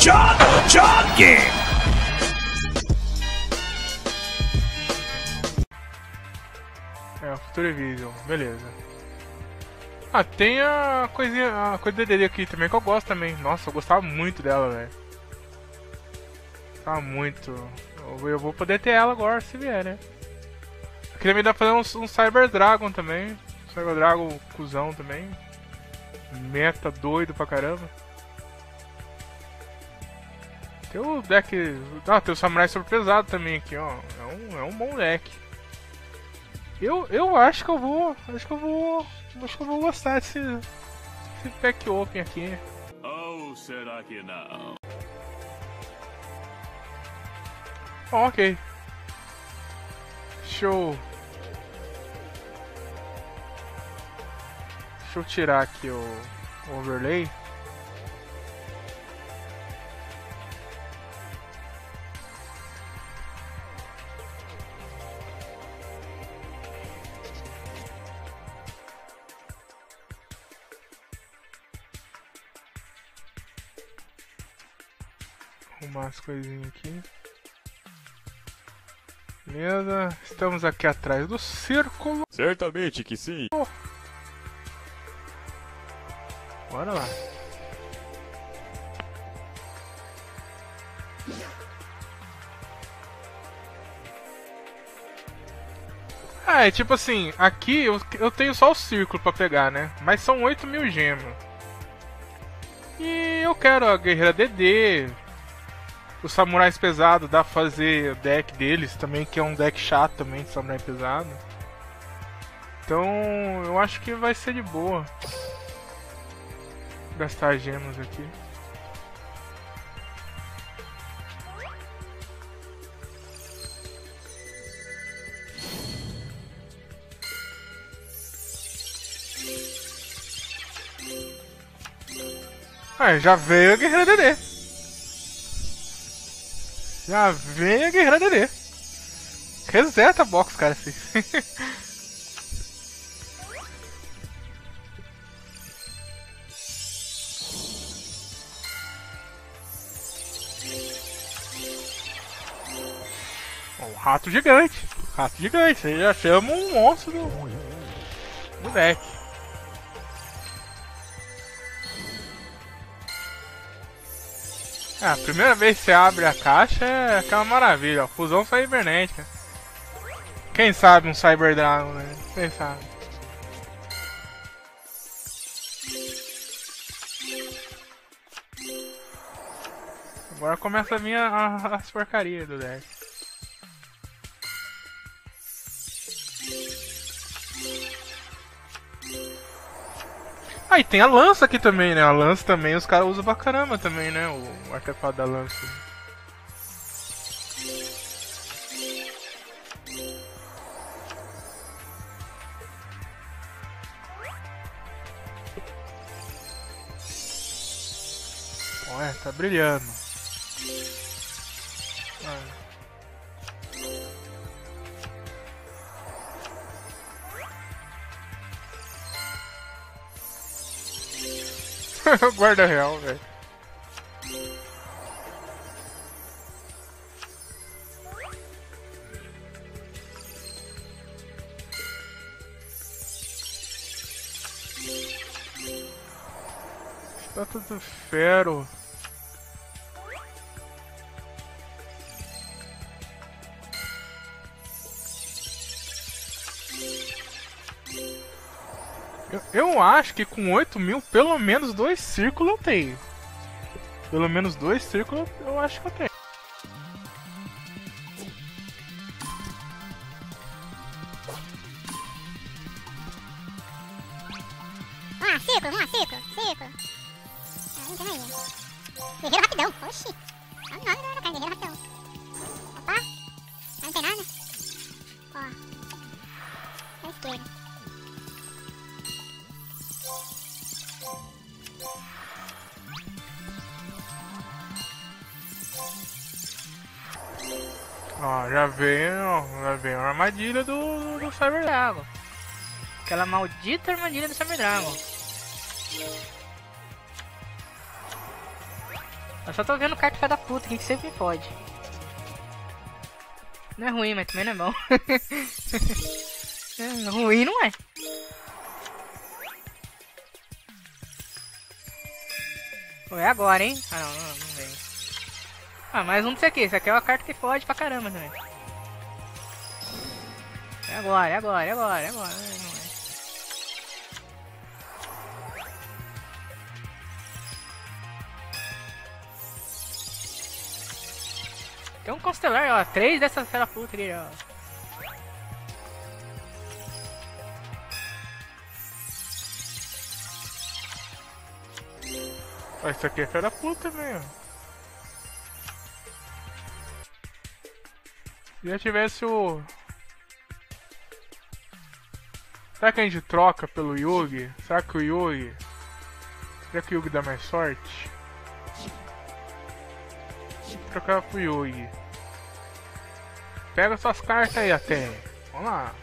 Jogue! Future Vision, beleza. Ah, tem a coisa da DD aqui também que eu gosto também. Nossa, eu gostava muito dela, velho. Gostava muito. Eu vou poder ter ela agora se vier, né? Aqui também dá pra fazer um Cyber Dragon também. Cyber Dragon cuzão também. Meta doido pra caramba. Tem o deck. Ah, tem o Samurai Super Pesado também aqui, ó. É um bom deck. Eu acho que eu vou. Acho que eu vou gostar desse pack open aqui. Ou será que não? Ok. Show. Deixa eu tirar aqui o overlay. Arrumar as coisinhas aqui. Beleza, estamos aqui atrás do círculo. Certamente que sim. Bora lá. É tipo assim, aqui eu tenho só o círculo pra pegar, né? Mas são 8.000 gemas. E eu quero a Guerreira DD. Os Samurais Pesados, dá pra fazer o deck deles também, que é um deck chato também, de Samurai Pesado. Então, eu acho que vai ser de boa gastar gemas aqui. Ah, já veio a Guerreira DD. Já veio a Guerreira DD. Reseta a box, cara, assim. O rato gigante. Rato gigante. Você já chama um monstro do deck. Ah, a primeira vez que você abre a caixa é aquela maravilha, ó, fusão cibernética. Quem sabe um Cyber Dragon, né? Quem sabe? Agora começa a vir as porcarias do deck. Ah, e tem a lança aqui também, né? A lança também os caras usam pra caramba também, né? O artefato da lança. Ué, tá brilhando. Guarda real, velho. Estátua do Fero. Eu acho que com 8.000, pelo menos 2 círculos eu tenho. Pelo menos 2 círculos eu acho que eu tenho. Vamos lá, círculo. Não tem aí. Guerreiro rapidão, oxi. Não, cara, guerreiro rapidão. Opa, não tem nada. Ó, à esquerda. Ó, já veio a armadilha do Cyber Dragon. Aquela maldita armadilha do Cyber Dragon. Eu só tô vendo carta filha da puta aqui que sempre pode. Não é ruim, mas também não é bom. É, ruim não é. Pô, é agora, hein? Ah, não vem. Ah, mais um desse aqui. Esse aqui é uma carta que fode pra caramba também. É agora, é agora, é agora, é agora. Não é. Tem um constelar, ó. 3 dessas fera puta ali, ó. Ó, isso aqui é fera puta mesmo. Se já tivesse o... Será que a gente troca pelo Yugi? Será que o Yugi... Será que o Yugi dá mais sorte? Vou trocar pro Yugi. Pega suas cartas aí até. Vamos lá.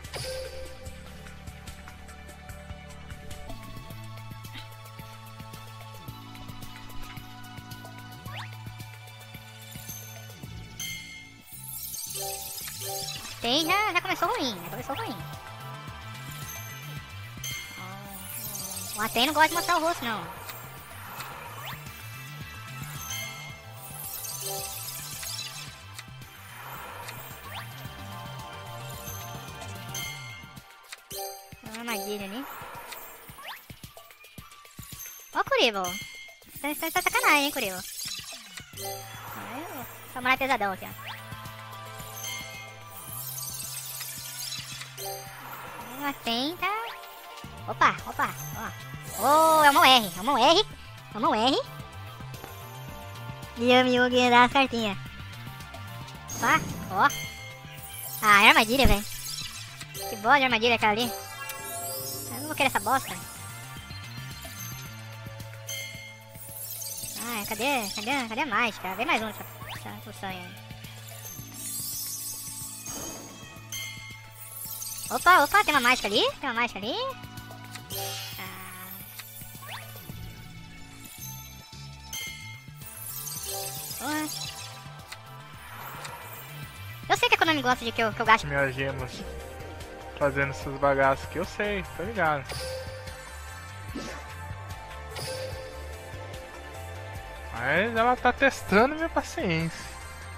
Tem, já começou ruim, O Aten não gosta de mostrar o rosto, não. Uma armadilha ali. Ó, Kuribo. Você tá sacanagem, hein, Kuribo. Samurai pesadão aqui, ó. Tem, tá... Opa, ó. Oh, é uma R. E o Miyugi dá as cartinhas. Opa, ó. Ah, é armadilha, velho. Que bosta de armadilha aquela ali. Eu não vou querer essa bosta. Ah, cadê a mágica? Vem mais um essa função aí. Opa, tem uma mágica ali. Eu sei que a Konami gosta de que eu gaste Minhas gemas fazendo esses bagaços aqui, eu sei, tô ligado. Mas ela tá testando minha paciência.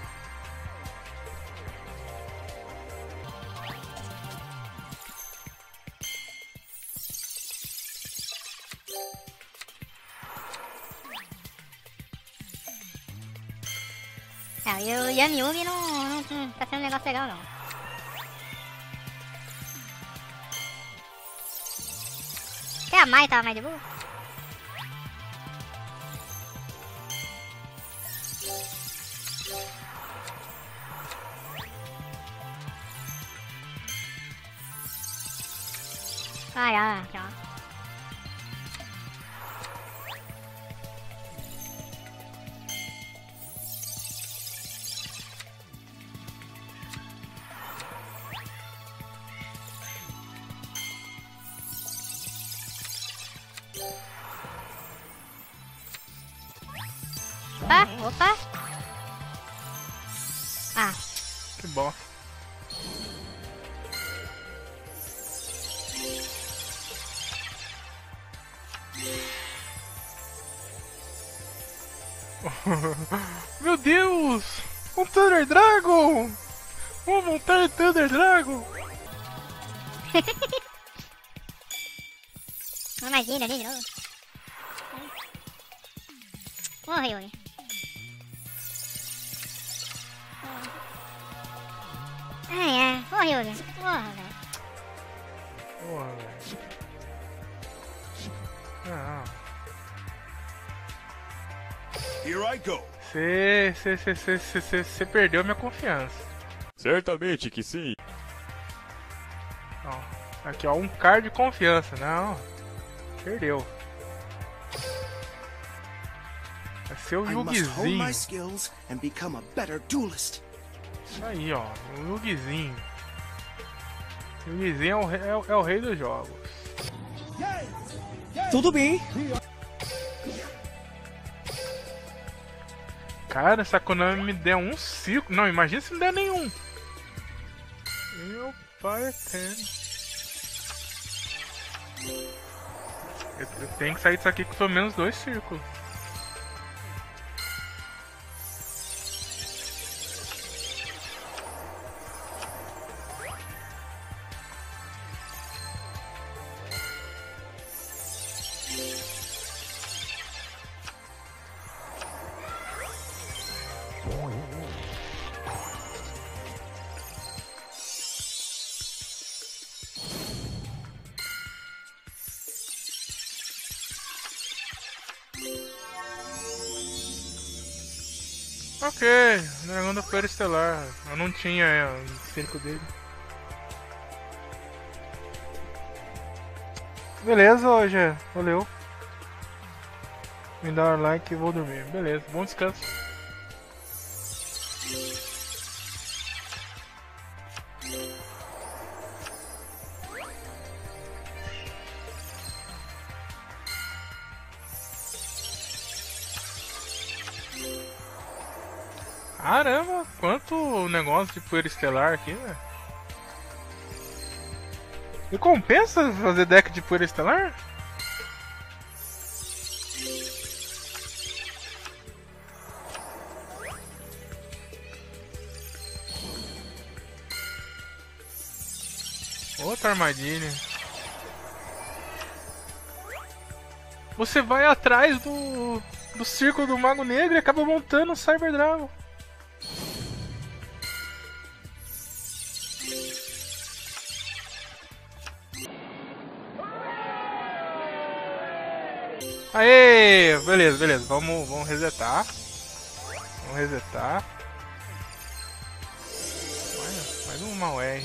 E o Yami-Yugi não tá sendo um negócio legal, não. Até a Mai tava mais de boa. Aqui, ó. Opa! Ah! Que bom. Meu Deus! Um Thunder Dragon! Vou montar Thunder Dragon! Uma magia ali de novo. Morreu, morreu, velho. Porra, velho. Não. Here I go. Você perdeu minha confiança. Certamente que sim. Não. Aqui, ó, um card de confiança. Não. Perdeu. Vai ser o Yugizinho. Isso aí, ó. O Yugizinho. O Yugizinho é o rei dos jogos. Tudo bem. Cara, se a Konami me der um círculo... Não, imagina se não der nenhum. Meu pai eterno. Eu tenho que sair disso aqui com pelo menos 2 círculos. Ok, dragão da poeira estelar. Eu não tinha o circo dele. Beleza, hoje valeu. Me dá um like e vou dormir. Beleza, bom descanso. Caramba, quanto negócio de poeira estelar aqui, velho. E compensa fazer deck de poeira estelar? Outra armadilha. Você vai atrás do círculo do Mago Negro e acaba montando o Cyber Dragon. Aê! Beleza, beleza. Vamos resetar. Vamos resetar. Olha, mais um mal R.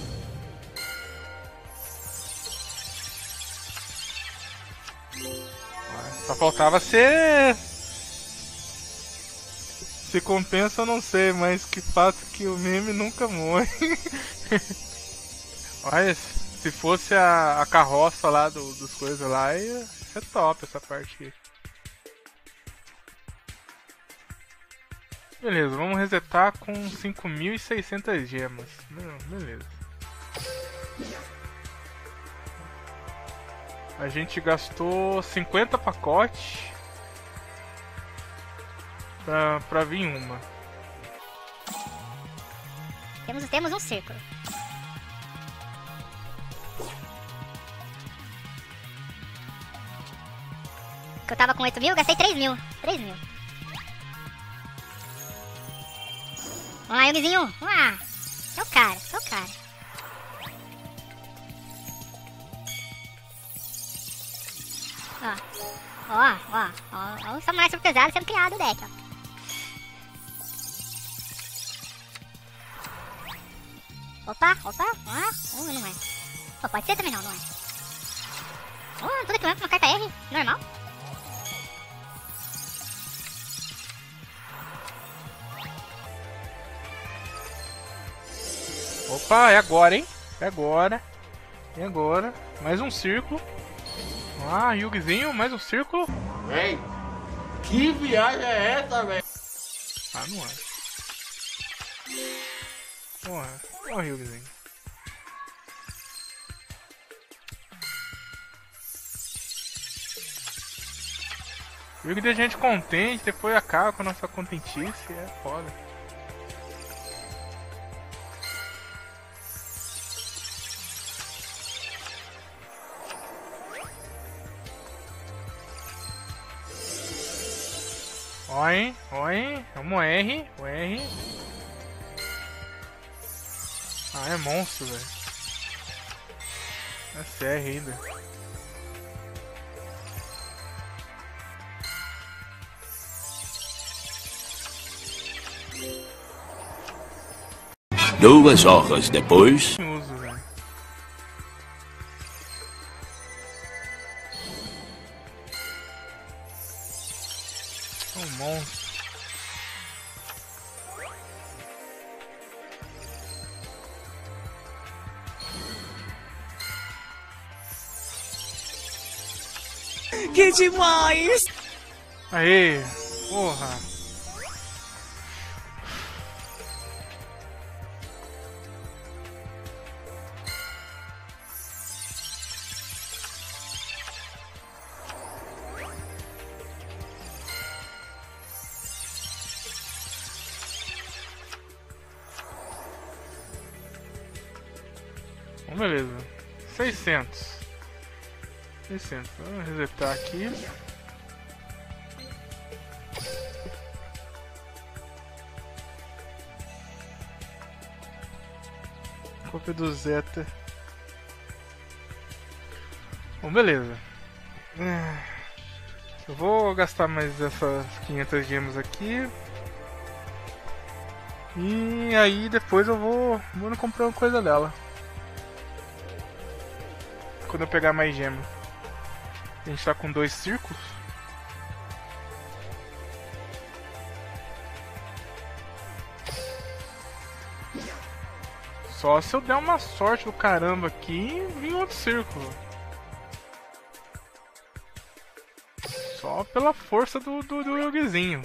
Só faltava ser... Se compensa eu não sei, mas que fato que o meme nunca morre. Olha, se fosse a carroça lá dos coisas lá, ia ser top essa parte aqui. Beleza, vamos resetar com 5.600 gemas. Beleza. A gente gastou 50 pacotes pra vir uma. Temos um círculo. Que eu tava com 8.000, eu gastei 3.000. 3.000. Vamos lá, Yugizinho. Vamos lá. É o cara, é o cara. Ó o samurai super pesado sendo criado o deck, ó. Opa, não é. Pô, pode ser também não é. Tudo aqui mesmo, uma carta R, normal. Opa, é agora, hein? É agora. É agora. Mais um círculo. Ah, Yugizinho, mais um círculo. Véi, que viagem é essa, velho? Ah, não é. Porra, Yugizinho. Yugi deixa a gente contente, depois acaba com a nossa contentice, é foda. Oi, vamos R, o R. Ah, é monstro, velho. É CR ainda. Duas horas depois. Uso, velho. Um monstro. Que demais! Aê, porra. Beleza. 600. Vamos resetar aqui. Cópia do Zeta. Bom, beleza. Eu vou gastar mais essas 500 gemas aqui. E aí depois eu vou comprar uma coisa dela. Quando eu pegar mais gema. A gente tá com 2 círculos. Só se eu der uma sorte do caramba aqui e vir outro círculo. Só pela força do Yogizinho.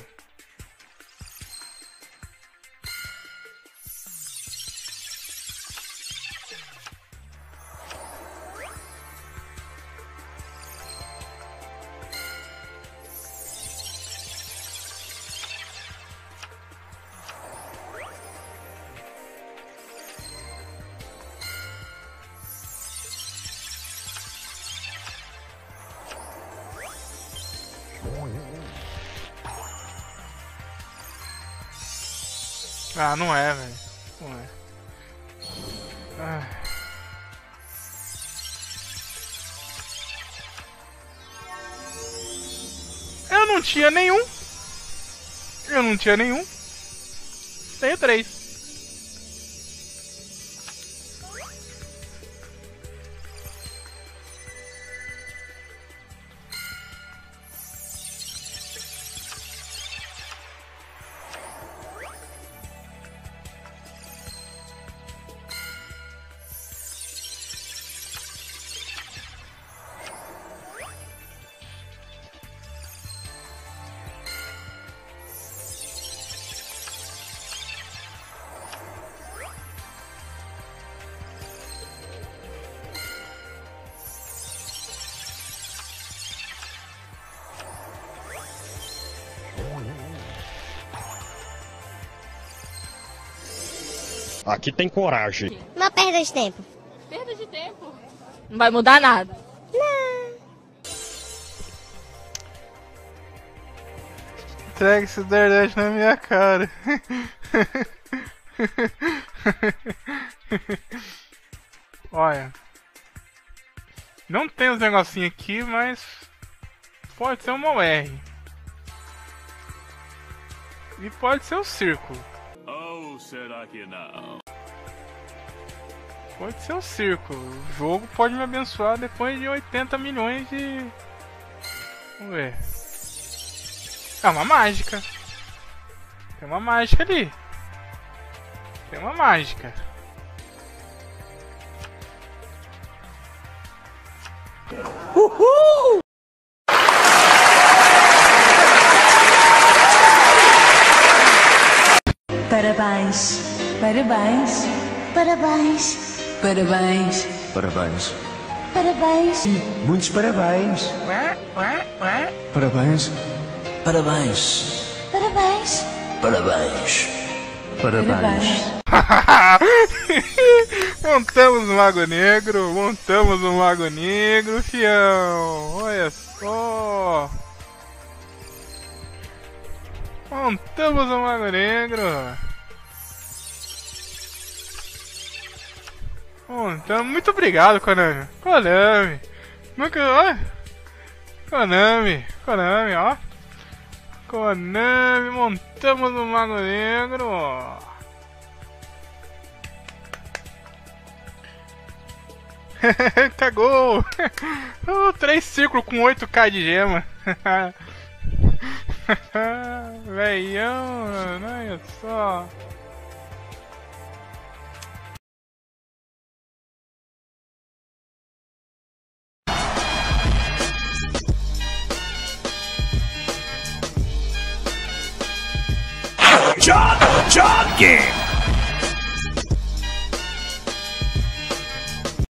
Ah, não é, velho. Não é. Ah. Eu não tinha nenhum. Tenho 3. Aqui tem coragem. Uma perda de tempo. Perda de tempo? Não vai mudar nada. Não. Entrega esse Daredevil na minha cara. Olha. Não tem os negocinhos aqui, mas pode ser uma OR. E pode ser o círculo. Ou será que não? Pode ser o círculo. O jogo pode me abençoar depois de 80 milhões de... Vamos ver. É uma mágica. Tem uma mágica ali. Tem uma mágica. Uhul! Parabéns, parabéns, parabéns, parabéns, Parabéns. parabéns. Muitos parabéns. Parabéns. Parabéns. Parabéns. Parabéns. Parabéns. Montamos o Mago Negro, fião. Olha só. Montamos o Mago Negro. Montamos. Muito obrigado, Konami. Nunca... Konami, ó. Konami, montamos o Mago Negro. Cagou! 3 círculos com 8k de gema. Veião, olha só. Job Game!